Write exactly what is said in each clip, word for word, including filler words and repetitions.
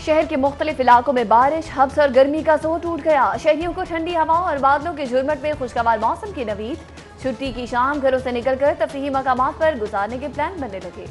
शहर के मुख्तलिफ इलाकों में बारिश, हब्स और गर्मी का जोर टूट गया। शहरियों को ठंडी हवाओं और बादलों के झुरमट में खुशगवार मौसम की नवीद। छुट्टी की शाम घरों से निकलकर तफरीही मकामात पर गुजारने के प्लान बनने लगे।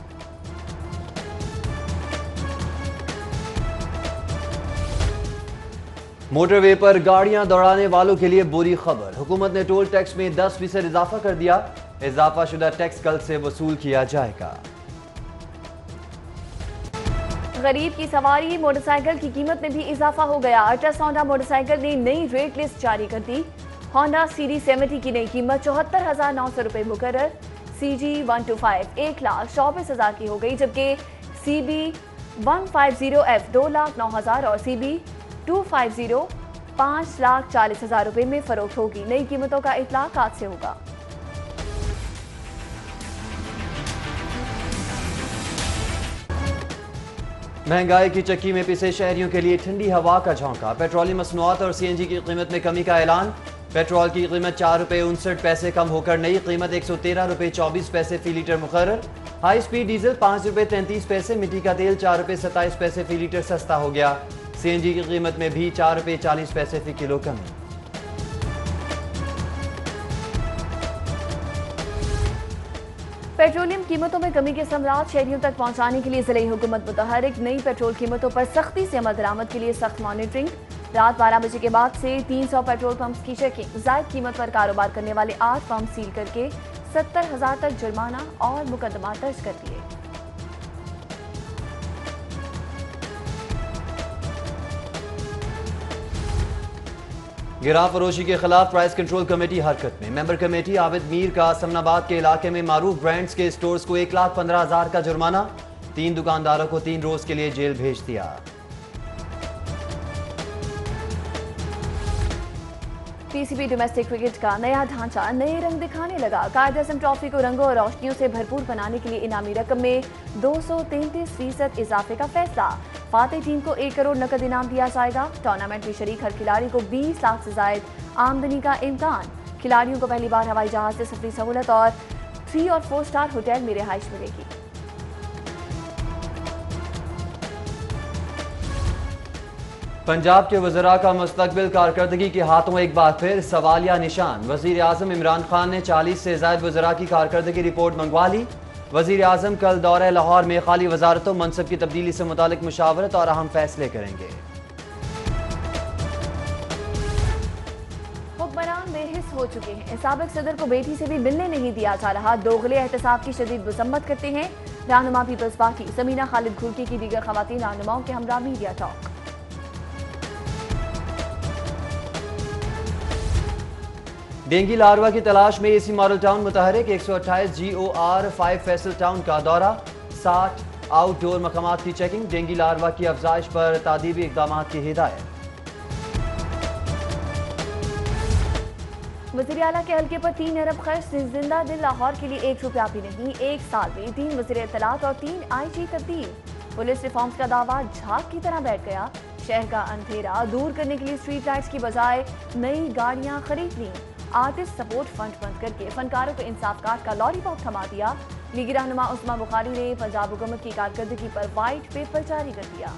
मोटरवे पर गाड़ियां दौड़ाने वालों के लिए बुरी खबर। हुकूमत ने टोल टैक्स में दस फीसद इजाफा कर दिया। इजाफा शुदा टैक्स कल से वसूल किया जाएगा। गरीब की सवारी मोटरसाइकिल की कीमत में भी इजाफा हो गया। अल्ट्रास होंडा मोटरसाइकिल ने नई रेट लिस्ट जारी कर दी। होंडा सीरी सेवेंटी की नई कीमत चौहत्तर हजार नौ सौ रुपए मुकर्रर। C G one two five एक लाख चौबीस हजार की हो गई, जबकि C B one five zero F दो लाख नौ हजार और C B two five zero पाँच लाख चालीस हजार रुपए में फरोख्त होगी। नई कीमतों का इतलाक आज से होगा। महंगाई की चक्की में पिसे शहरियों के लिए ठंडी हवा का झोंका। पेट्रोलियम मसनूआत और सीएनजी की कीमत में कमी का ऐलान। पेट्रोल की कीमत चार रुपए उनसठ पैसे कम होकर नई कीमत एक सौ तेरह रुपए चौबीस पैसे फी लीटर मुकर्रर। हाई स्पीड डीजल पाँच रुपए तैंतीस पैसे, मिट्टी का तेल चार रुपए सत्ताईस पैसे फी लीटर सस्ता हो गया। सीएनजी की कीमत में भी चार रुपए चालीस पैसे फी किलो कमी। पेट्रोलियम कीमतों में कमी के समरात शहरियों तक पहुंचाने के लिए जिले हुकूमत मुतहरिक। नई पेट्रोल कीमतों पर सख्ती से अमल दरामद के लिए सख्त मॉनिटरिंग। रात बारह बजे के बाद से तीन सौ पेट्रोल पंप्स की चेकिंग। जायद कीमत पर कारोबार करने वाले आठ पंप सील करके सत्तर हजार तक जुर्माना और मुकदमा दर्ज कर दिए। गिरा फरोशी के खिलाफ प्राइस कंट्रोल कमेटी हरकत में। मेंबर कमेटी आबिद मीर का समनाबाद के इलाके में मारूफ ब्रांड्स के स्टोर्स को एक लाख पंद्रह हजार का जुर्माना। तीन दुकानदारों को तीन रोज के लिए जेल भेज दिया। पीसीबी डोमेस्टिक क्रिकेट का नया ढांचा नए रंग दिखाने लगा। कायद-ए-आज़म ट्रॉफी को रंगों और रोशनियों से भरपूर बनाने के लिए इनामी रकम में दो सौ तैंतीस फीसद इजाफे का फैसला। फातेह टीम को एक करोड़ नकद इनाम दिया जाएगा। टूर्नामेंट में शरीक हर खिलाड़ी को बीस लाख से जायद आमदनी का इम्कान। खिलाड़ियों को पहली बार हवाई जहाज से सफरी सहूलत और थ्री और फोर स्टार होटल में रिहाइश मिलेगी। पंजाब के वज़रा का मुस्तकबिल कारकर्दगी के हाथों एक बार फिर सवालिया निशान। वज़ीर आज़म इमरान खान ने चालीस से ज़ायद वज़रा की कारकर्दगी रिपोर्ट मंगवा ली। वज़ीर आज़म कल दौरे लाहौर में खाली वज़ारतों मनसब की तब्दीली से मुतालिक मुशावरत और अहम फैसले करेंगे। हुक्मरान बेहिस हो चुके हैं। साबिक सदर को बेटी से भी मिलने नहीं दिया जा रहा। दोगले एहतसाब की शदीद मजम्मत करते हैं रहनुमा पीपल्स पार्टी। समीना खालिद घुर्की की दीगर खवातीन रहनुमाओं के हमरा मीडिया टॉक। डेंगी लार्वा की तलाश में एसी मॉडल टाउन मुतहरिक। एक सौ अट्ठाईस G O R five Faisal town का दौरा। साठ आउटडोर मकामात की चेकिंग। डेंगी लार्वा की अफजाइश पर तादीबी इकदाम की हिदायत। वज़ीर आला के हल्के पर तीन अरब खर्च। जिंदा दिल लाहौर के लिए एक रुपया भी नहीं। एक साल में तीन वज़ीर इत्तलात और तीन आई जी तब्दील। पुलिस रिफॉर्म्स का दावा झाग की तरह बैठ गया। शहर का अंधेरा दूर करने के लिए स्ट्रीट लाइट्स की बजाय नई गाड़ियां खरीद ली। आर्टिस्ट सपोर्ट फंड बंद करके फनकारों को इंसाफ कार्ड का लॉलीपॉप थमा दिया। लीगी रहनुमा उस्मा बुखारी ने पंजाब हुकूमत की कारकर्दगी पर व्हाइट पेपर जारी कर दिया।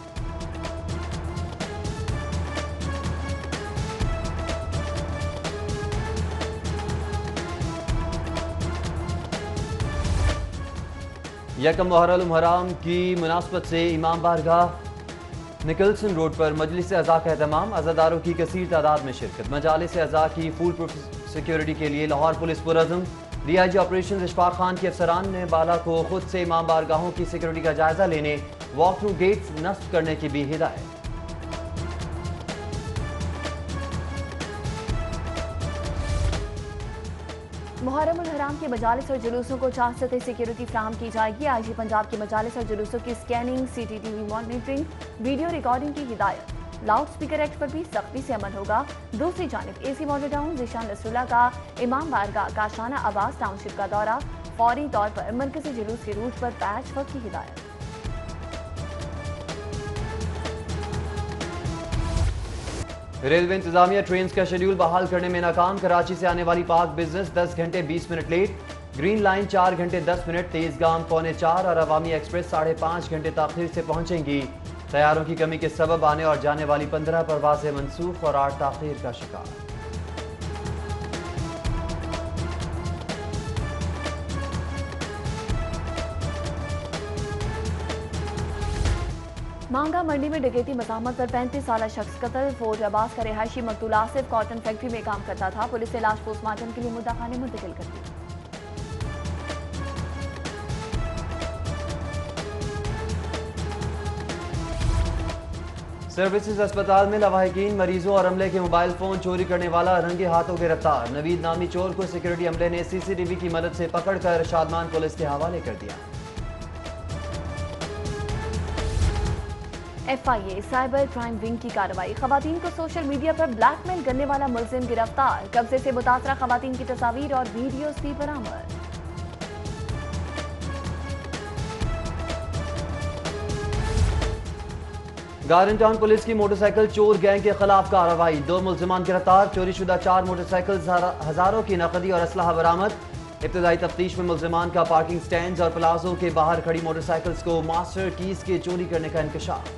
यकम मुहर्रम हराम की मुनासबत से इमाम बारगाह निकलसन रोड पर मजलिस अज़ा का एहतमाम। अज़ादारों की कसीर तादाद में शिरकत। मजालिस अज़ा की फुल प्रूफ सिक्योरिटी के लिए लाहौर पुलिस पुरअज़म। डीआईजी ऑपरेशन इशफाक खान के अफसरान ने बाला को खुद से इमाम बारगाहों की सिक्योरिटी का जायजा लेने, वॉक थ्रू गेट्स नस्ब करने की भी हिदायत। मुहर्रम उल हराम के मजालिस और जुलूसों को चार सतह सिक्योरिटी फ्राहम की जाएगी। आईजी पंजाब के मजालिस और जुलूसों की scanning, CCTV monitoring, video recording की हिदायत। लाउड स्पीकर एक्ट पर भी सख्ती से अमल होगा। दूसरी जानिब AC model town Zeeshan Nasrullah का इमाम बारगाह काशाना आवास टाउनशिप का दौरा। फौरी तौर पर मरकजी जुलूस के रूट पर पैच वर्क की हिदायत। रेलवे इंतजामिया ट्रेन का शेड्यूल बहाल करने में नाकाम। कराची से आने वाली पाक बिजनेस दस घंटे बीस मिनट लेट। ग्रीन लाइन चार घंटे दस मिनट, तेजगाम पौने चार और अवामी एक्सप्रेस साढ़े पाँच घंटे ताखिर से पहुंचेंगी। तैयारों की कमी के सबब आने और जाने वाली पंद्रह परवाजें मनसूख और आठ ताखीर का शिकार। मांगा मंडी में डकैती मज़ाहमत पर पैंतीस साल शख्स कत्ल। फोर्ट अब्बास का रिहायशी मकतूल आसिफ कॉटन फैक्ट्री में काम करता था। पुलिस ने लाश पोस्टमार्टम के लिए मुद्दा खाने मुंतकिल कर दी। सर्विसेज अस्पताल में लवाहिकीन, मरीजों और अमले के मोबाइल फोन चोरी करने वाला रंगे हाथों गिरफ्तार। नवीद नामी चोर को सिक्योरिटी अमले ने सीसीटीवी की मदद से पकड़कर शादमान पुलिस के हवाले कर दिया। F I A cyber crime wing की कार्रवाई। खवातीन को सोशल मीडिया पर ब्लैकमेल करने वाला मुलजिम गिरफ्तार। कब्जे से मुतासरा खवातीन की तस्वीर और वीडियोज भी बरामद। गारन टाउन पुलिस की मोटरसाइकिल चोर गैंग के खिलाफ कार्रवाई। दो मुलजिमान गिरफ्तार। चोरीशुदा चार मोटरसाइकिल, हजारों की नकदी और असलहा बरामद। इब्तदाई तफ्तीश में मुलजिमान का पार्किंग स्टैंड और प्लाजों के बाहर खड़ी मोटरसाइकिल्स को मास्टर कीज के चोरी करने का इंकशाफ।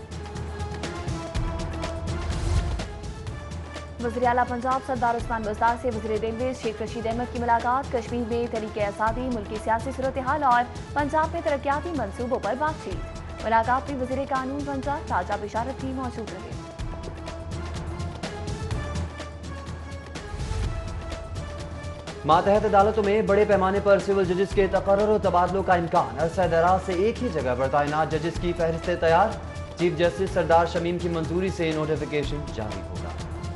वज़ीर आला पंजाब सरदार उस्मान बुज़दार से वज़ीर रेलवे शेख रशीद अहमद की मुलाकात। कश्मीर में तरीके आज़ादी, मुल्की सियासी सूरत हाल और पंजाब में तरक्याती मंसूबों पर बातचीत। मुलाकात में वज़ीर कानून पंजाब ताजा बिशारत भी मौजूद रहे। मातहत अदालतों में बड़े पैमाने पर सिविल जजेस के तकर्रुर और तबादलों का इम्कान। अरसा दराज से एक ही जगह पर तैनात जजेस की फहरिस्तें तैयार। चीफ जस्टिस सरदार शमीम की मंजूरी से नोटिफिकेशन जारी होगा।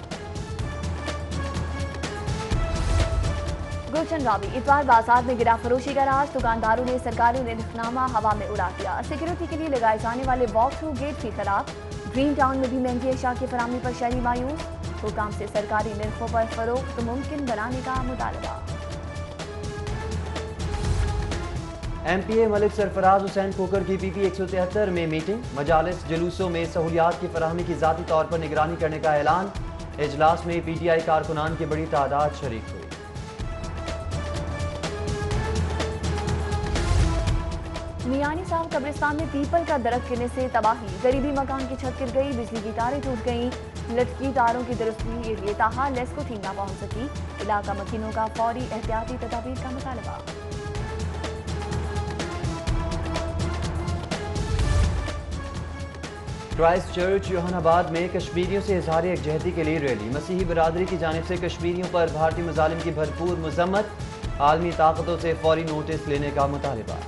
गुलशन रावी, इतवार बाजार में गिरा फरोशी का राज। दुकानदारों ने सरकारी निर्खनामा हवा में उड़ा दिया। सिक्योरिटी के लिए लगाए जाने वाले वॉक थ्रू गेट भी खराब। ग्रीन टाउन में भी महंगी अशिया की फराहमी पर शहरी मायूस। हुकाम से सरकारी निर्खों पर फरोख्त मुमकिन बनाने का मुतालबा। M P A Malik Sarfraz Hussain Khokhar की पी पी एक सौ तिहत्तर में मीटिंग। मजालिस जुलूसों में सहूलियात की फराहमी की जाती तौर पर निगरानी करने का ऐलान। इजलास में पी टी आई कारकुनान की बड़ी तादाद शरीक हुई। मियानी साहब कब्रिस्तान में पीपल का दरख्त गिरने से तबाही। गरीबी मकान की छत गिर गई, बिजली की तारें टूट गईं। लटकी तारों की दुरुस्ती के लिए ताहाल लेस्को टीम ना पहुंच सकी। इलाका मकीनों का फौरी एहतियाती तदाबीर का मुतालबा। क्राइस्ट चर्च योहानाबाद में कश्मीरियों से इजहार यकजहती के लिए रैली। मसीही बरादरी की जानिब से कश्मीरियों पर भारतीय मुजालिम की भरपूर मजम्मत। आलमी ताकतों से फौरी नोटिस लेने का मुतालबा।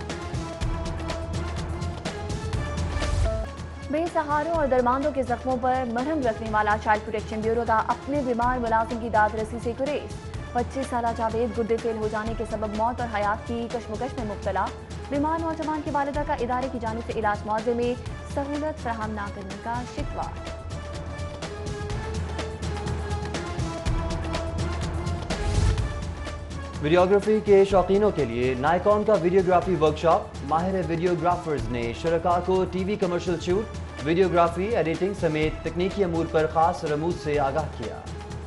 बेसहारों और दरमांदों के जख्मों पर मरहम रखने वाला चाइल्ड प्रोटेक्शन ब्यूरो का अपने बीमार मुलाजिम की दाद रसी से गुरेज। पच्चीस साल जावेद गुर्दे फेल हो जाने के सबब मौत और हयात की कशमकश में मुब्तला। बीमार नौजवान की वालिदा का इदारे की जानिब से इलाज मुआवजे में सहूलत फराहम न करने का शिकवा। वीडियोग्राफी के शौकीनों के लिए नाइकॉन का वीडियोग्राफी वर्कशॉप। माहिर वीडियोग्राफर्स ने शुरका को TV commercial shoot, videography, editing समेत तकनीकी अमूर पर खास रमूज से आगाह किया।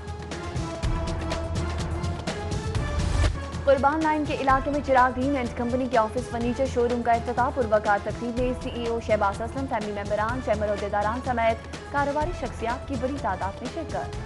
कुर्बान लाइन के इलाके में चिराग दीन एंड कंपनी के ऑफिस फर्नीचर शोरूम का इफ्तिताह। पुरवकार तकरीब में सीईओ शहबाज असलम, फैमिली मेंबरान, चैम्बर अहदेदारान समेत कारोबारी शख्सियात की बड़ी तादाद में शिरकत।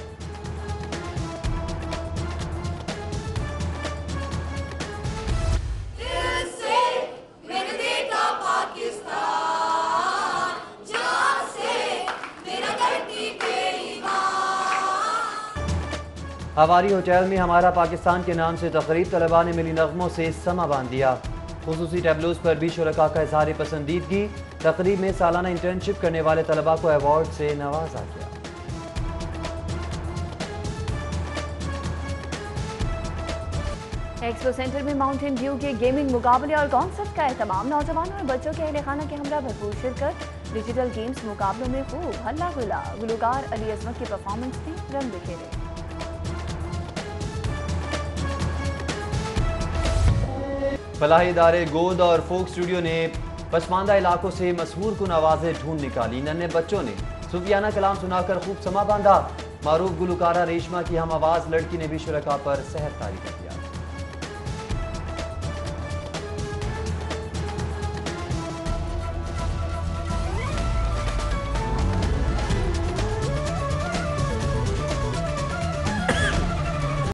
हवारी होटल में हमारा पाकिस्तान के नाम से तकरीब। तलबा ने मिली नगमों से समा बांध दिया। खुसूसी टैबलोज पर भी शुरका का इजहार पसंदीदगी। तकरीब में सालाना इंटर्नशिप करने वाले तलबा को अवार्ड से नवाजा गया। एक्सपो सेंटर में माउंटेन ड्यू के गेमिंग मुकाबले और कॉन्सर्ट का एहतमाम। नौजवानों और बच्चों के अहले खाना के हमरा भरपूर शिरकत। डिजिटल गेम्स मुकाबलों में खूब हल्ला गुल्ला। गुलकार अली अजमत की परफॉर्मेंस में रंग बिखेरे। फलाही इदारे गोद और फोक स्टूडियो ने पसमानदा इलाकों से मशहूर कुन आवाजें ढूंढ निकाली। नन्हे बच्चों ने सूफियाना कलाम सुनाकर खूब समा बांधा। मारूफ गुलकारा रेशमा की हम आवाज लड़की ने भी शुरका पर सहर तारी कर दिया।